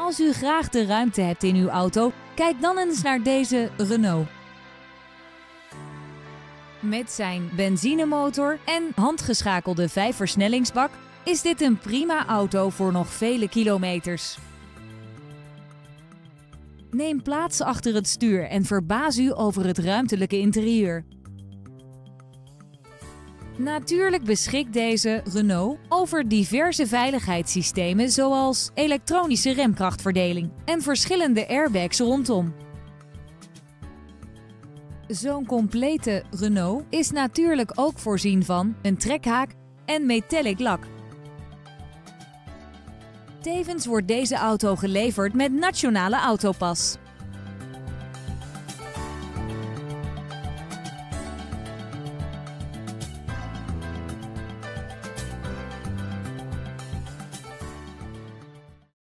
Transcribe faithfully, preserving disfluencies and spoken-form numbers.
Als u graag de ruimte hebt in uw auto, kijk dan eens naar deze Renault. Met zijn benzinemotor en handgeschakelde vijfversnellingsbak is dit een prima auto voor nog vele kilometers. Neem plaats achter het stuur en verbaas u over het ruimtelijke interieur. Natuurlijk beschikt deze Renault over diverse veiligheidssystemen zoals elektronische remkrachtverdeling en verschillende airbags rondom. Zo'n complete Renault is natuurlijk ook voorzien van een trekhaak en metallic lak. Tevens wordt deze auto geleverd met Nationale Autopas.